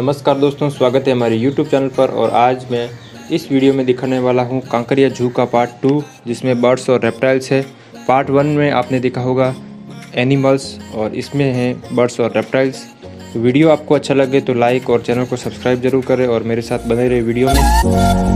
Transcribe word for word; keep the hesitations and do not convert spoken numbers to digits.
नमस्कार दोस्तों, स्वागत है हमारे यूट्यूब चैनल पर। और आज मैं इस वीडियो में दिखाने वाला हूं कांकरिया जू का पार्ट टू, जिसमें बर्ड्स और रेप्टाइल्स है। पार्ट वन में आपने देखा होगा एनिमल्स, और इसमें हैं बर्ड्स और रेप्टाइल्स। तो वीडियो आपको अच्छा लगे तो लाइक और चैनल को सब्सक्राइब जरूर करें और मेरे साथ बने रहे वीडियो में।